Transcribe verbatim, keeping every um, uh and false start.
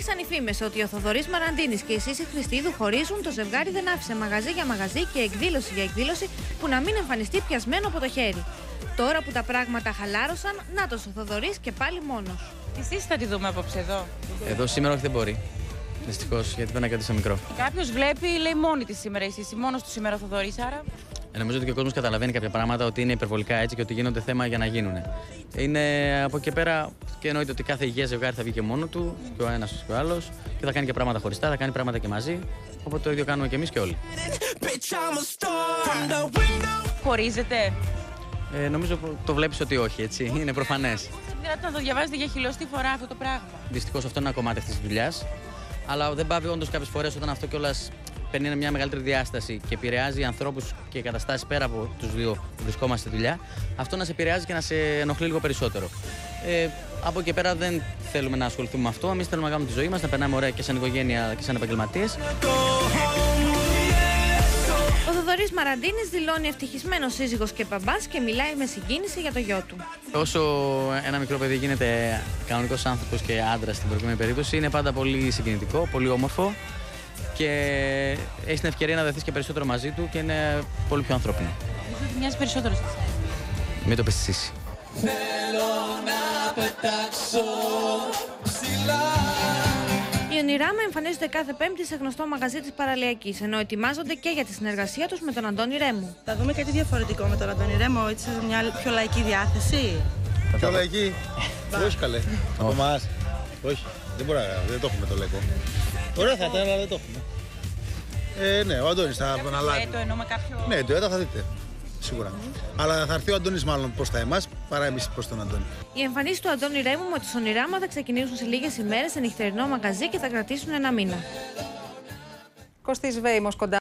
Γύρισαν οι φήμες ότι ο Θοδωρής Μαραντίνης και η Σύση Χριστίδου χωρίζουν, το ζευγάρι δεν άφησε μαγαζί για μαγαζί και εκδήλωση για εκδήλωση που να μην εμφανιστεί πιασμένο από το χέρι. Τώρα που τα πράγματα χαλάρωσαν, νάτος ο Θοδωρής και πάλι μόνος. Εσείς θα τη δούμε απόψε εδώ. Εδώ σήμερα όχι, δεν μπορεί. Δυστυχώς, γιατί πρέπει να κρατήσω μικρό. Κάποιος βλέπει, λέει μόνη τη σήμερα η Σύση, μόνος του σήμερα ο Θοδωρής, άρα. Ε, νομίζω ότι και ο κόσμος καταλαβαίνει κάποια πράγματα ότι είναι υπερβολικά έτσι και ότι γίνονται θέμα για να γίνουν. Είναι από εκεί πέρα και εννοείται ότι κάθε υγιές ζευγάρι θα βγει και μόνο του, και ο ένας και ο άλλος, και θα κάνει και πράγματα χωριστά, θα κάνει πράγματα και μαζί. Οπότε το ίδιο κάνουμε και εμείς και όλοι. Χωρίζετε. Ε, νομίζω το βλέπεις ότι όχι, έτσι. Είναι προφανές. Δηλαδή να το διαβάζετε για χιλιοστή φορά αυτό το πράγμα. Δυστυχώς αυτό είναι ένα κομμάτι αυτής της δουλειάς. Αλλά δεν πάβει όντως κάποιες φορές όταν αυτό κιόλας παίρνει μια μεγαλύτερη διάσταση και επηρεάζει ανθρώπους και καταστάσεις πέρα από τους δύο που βρισκόμαστε στη δουλειά, αυτό να σε επηρεάζει και να σε ενοχλεί λίγο περισσότερο. Ε, από εκεί πέρα δεν θέλουμε να ασχοληθούμε με αυτό. Εμείς θέλουμε να κάνουμε τη ζωή μας, να περνάμε ωραία και σαν οικογένεια και σαν επαγγελματίες. Ο Θοδωρής Μαραντίνης δηλώνει ευτυχισμένος σύζυγος και μπαμπάς και μιλάει με συγκίνηση για το γιο του. Όσο ένα μικρό παιδί γίνεται κανονικός άνθρωπος και άντρας στην προηγούμενη περίπτωση, είναι πάντα πολύ συγκινητικό, πολύ όμορφο και έχεις την ευκαιρία να δεθείς και περισσότερο μαζί του και είναι πολύ πιο ανθρώπινο. Νομίζω ότι μοιάζει περισσότερο σε εσάς. Μην το πεις στη Σύση. Θέλω να πετάξω ψηλά. Οι Ονειράμα εμφανίζονται κάθε Πέμπτη σε γνωστό μαγαζί της Παραλιακής, ενώ ετοιμάζονται και για τη συνεργασία τους με τον Αντώνη Ρέμο. Θα δούμε κάτι διαφορετικό με τον Αντώνη Ρέμο, έτσι σε μια πιο λαϊκή διάθεση. Πιο λαϊκή. Όχι καλέ. Από εμάς. Όχι. Δεν μπορεί να δεν το έχουμε το λαϊκό. Ωραία θα ήταν, αλλά δεν το έχουμε. Ε, ναι, ο Αντώνης θα αναλάβει. Το εννοώ με κάποιο. Ναι, το έτα θα δείτε. Σίγουρα. Αλλά θα έρθει ο Αντώνης μάλλον προς τα εμάς παρά εμείς προς τον Αντώνη. Οι εμφανίσεις του Αντώνη Ρέμου με τους Ονειράμα θα ξεκινήσουν σε λίγες ημέρες σε νυχτερινό μαγαζί και θα κρατήσουν ένα μήνα. Κωστής Βέημος κοντά.